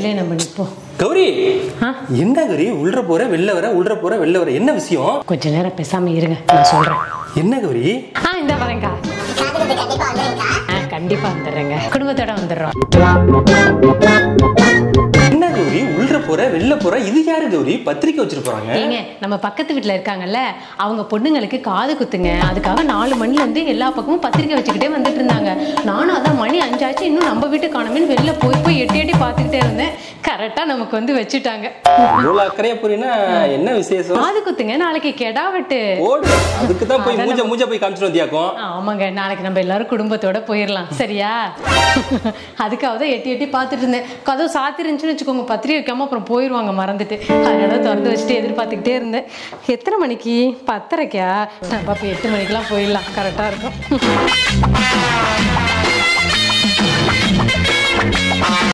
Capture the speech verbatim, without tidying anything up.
அதுலயே நம்ம நிப்போம். கௌரி, என்ன கௌரி உள்ள போற வெளில வர உள்ள போற வெளில வர, என்ன விஷயம்? கொஞ்ச நேரம் பேசாம இருங்க, நான் சொல்றேன். என்ன கௌரி? ஆ இந்த வரேங்கா. கண்டிப்பா வந்துடுறேங்க, குடும்பத்தோட வந்துடுறோம். என்ன கௌரி உள்ள போற வெளில போற, இது யாரு கௌரி? பத்திரிக்கை வச்சிட்டு போறாங்க. ஏங்க, நம்ம பக்கத்து வீட்டுல இருக்காங்கல்ல, அவங்க பொண்ணுங்களுக்கு காது குத்துங்க. அதுக்காக நாலு மணில இருந்து எல்லா பக்கமும் பத்திரிக்கை வச்சுக்கிட்டே வந்துட்டு இருந்தாங்க. நானும் அதான் மணி அஞ்சாச்சு, இன்னும் நம்ம வீட்டு காணமேன்னு வெளில போய் போய் எட்டி எட்டி பாத்துக்கிட்டே இருந்தேன். கரெக்டா நமக்கு வந்து வச்சுட்டாங்க. இவ்வளவு அக்கறையா புரியுனா என்ன விசேஷம்? காது குத்துங்க, நாளைக்கு கெடா வெட்டு. அதுக்கு தான் போய் மூஞ்ச மூஞ்ச போய் காமிச்சிட்டு வந்தியாக்கும். ஆமாங்க, நாளைக்கு நம்ம எல்லாரும் குடும்பத்தோட போயிடலாம், சரியா? அதுக்காக தான் எட்டி எட்டி பாத்துட்டு இருந்தேன். கதவு சாத்தி இருந்துச்சுன்னு வச்சுக்கோங்க, பத்திரிக்கை வைக்காம அப்புறம் போயிடுவாங்க மறந்துட்டு. அதனால திறந்து வச்சுட்டு எதிர்பார்த்துக்கிட்டே இருந்தேன். எத்தனை மணிக்கு? பத்தரைக்கா? நம்ம அப்போ எட்டு மணிக்கெல்லாம் போயிடலாம், கரெக்டா இருக்கும்.